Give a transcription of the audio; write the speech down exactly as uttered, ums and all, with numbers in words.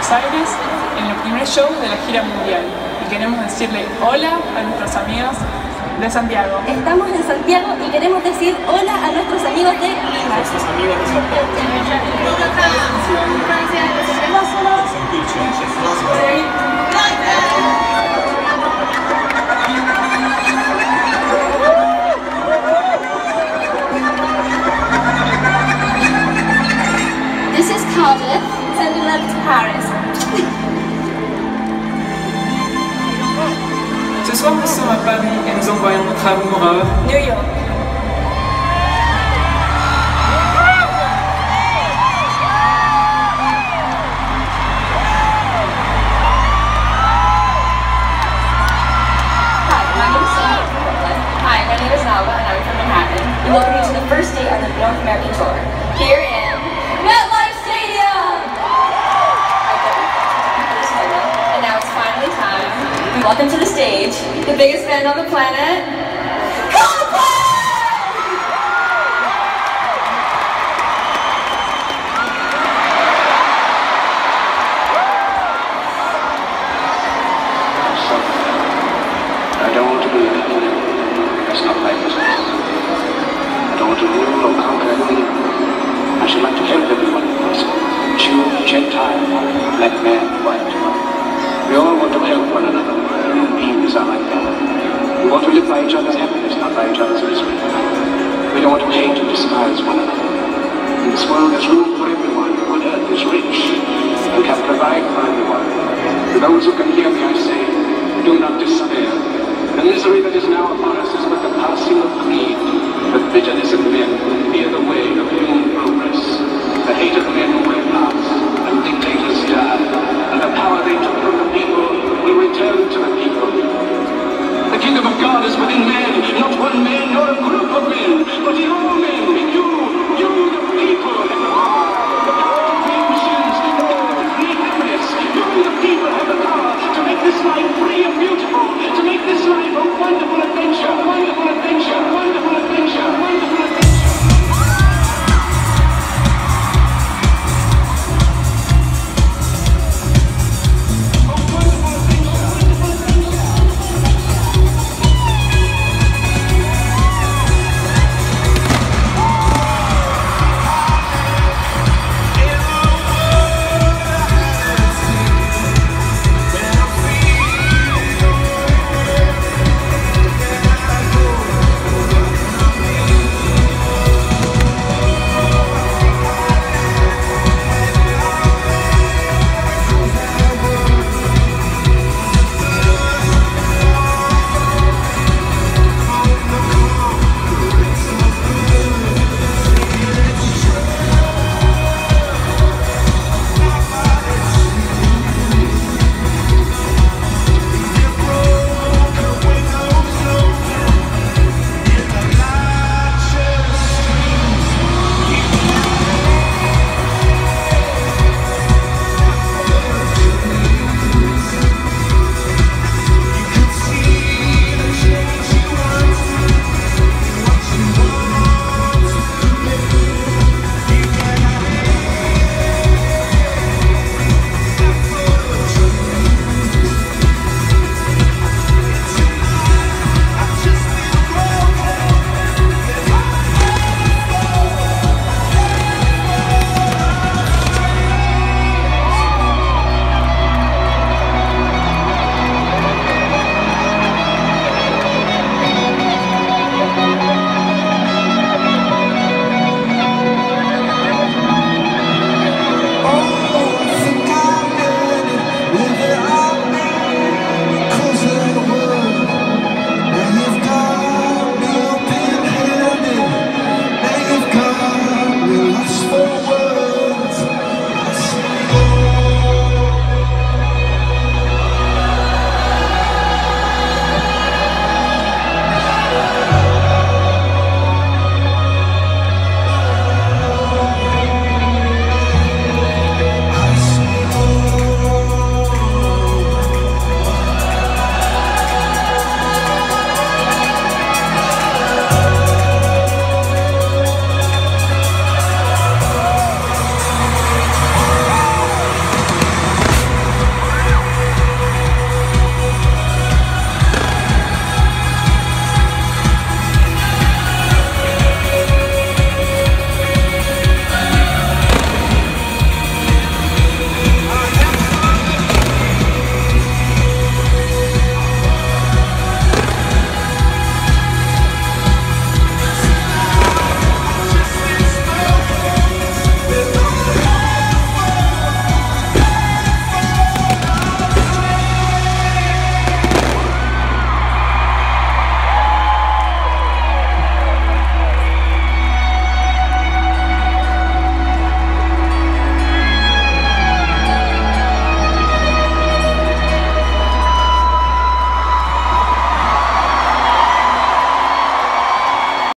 Buenos Aires en el primer show de la gira mundial y queremos decirle hola a nuestros amigos de Santiago. Estamos en Santiago y queremos decir hola a nuestros amigos de Lima. Nuestros amigos de Santiago. This is Cardiff, sending love to Paris. Ce soir, nous sommes à Paris et nous envoyons notre amour à New York. Hi, my name is Nava and I'm from Manhattan. And welcome you to the first day on the North American tour. Here in MetLife Stadium! And now it's finally time. We welcome to the stage the biggest band on the planet, Coldplay! I don't want to be anything. That's not my business. I don't want to rule or conquer anything. I should like to help everyone if possible. Jew, Gentile, black man, white. We all want to help one another. Human beings are like that. We want to live by each other's happiness, not by each other's misery. We don't want to hate and despise one another. In this world there's room for everyone. Good earth is rich and can provide for everyone. To those who can hear me, I say, do not despair. The misery that is now upon us is but the passing of greed. The bitterness of men will fear the way of human progress. The hate of men will pass, and dictators die, and the power they took from the people will return to the people. The kingdom of God is within man, not one man nor a group of men, but in all men, in you, you the people, have the power, the power to create machines, the power to create happiness. You the people have the power to make this life free and beautiful, to make this life a wonderful adventure.